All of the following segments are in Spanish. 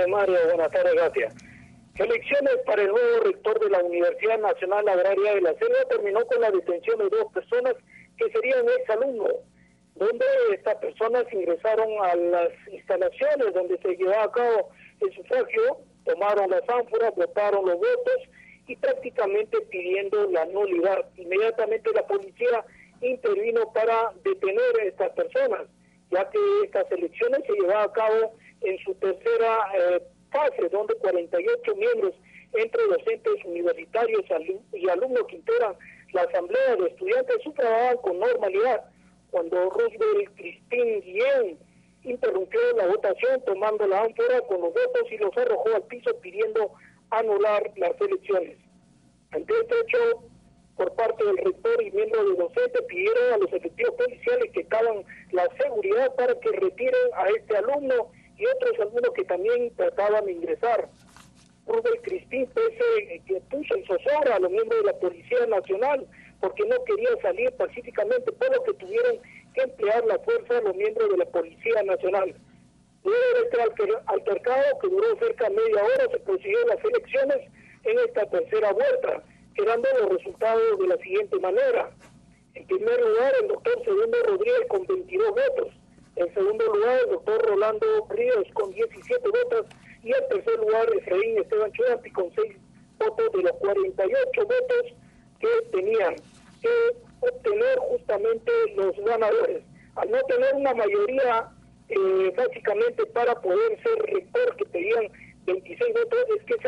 Mario. Buenas tardes, gracias. Elecciones para el nuevo rector de la Universidad Nacional Agraria de la Selva terminó con la detención de 2 personas que serían exalumnos, donde estas personas ingresaron a las instalaciones donde se llevaba a cabo el sufragio, tomaron las ánforas, votaron los votos y prácticamente pidiendo la nulidad. Inmediatamente la policía intervino para detener a estas personas, ya que estas elecciones se llevaban a cabo en su tercera fase, donde 48 miembros entre docentes universitarios y alumnos que integran la asamblea de estudiantes sufragaban con normalidad, cuando Roosevelt Crispín Guillén interrumpió la votación tomando la ánfora con los votos y los arrojó al piso pidiendo anular las elecciones. Ante este hecho, por parte del rector y miembros de docentes, pidieron a los efectivos policiales que caban la seguridad para que retiren a este alumno y otros alumnos que también trataban de ingresar. Roosevelt Crispín, pese que puso en zozobra a los miembros de la Policía Nacional porque no quería salir pacíficamente, por lo que tuvieron que emplear la fuerza a los miembros de la Policía Nacional. Luego de este altercado, que duró cerca de media hora, se prosiguieron las elecciones en esta tercera vuelta, quedando los resultados de la siguiente manera. En primer lugar, el doctor Segundo Rodríguez con 22 votos. En segundo lugar, el doctor Rolando Ríos con 17 votos. Y en tercer lugar, Efraín Esteban Churampi con 6 votos de los 48 votos que tenían que obtener justamente los ganadores. Al no tener una mayoría, básicamente para poder ser rector, que pedían 26 votos, es que se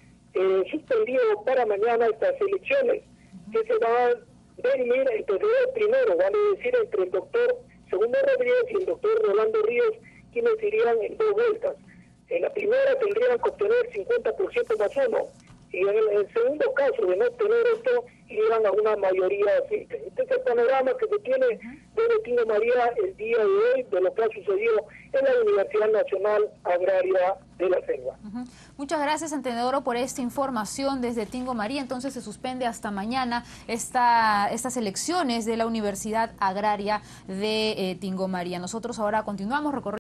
ha suspendido para mañana estas elecciones, que se van a definir entre el primero, vale decir, entre el doctor Segundo Rodríguez y el doctor Rolando Ríos, quienes irían en 2 vueltas. En la primera tendrían que obtener 50% más 1, y en el segundo caso de no obtener esto, irían a una mayoría simple. Este es el panorama que se tiene de Tingo María el día de hoy, de lo que ha sucedido en la Universidad Nacional Agraria de la Selva. Muchas gracias, Antenedoro, por esta información desde Tingo María. Entonces se suspende hasta mañana estas elecciones de la Universidad Agraria de Tingo María. Nosotros ahora continuamos recorriendo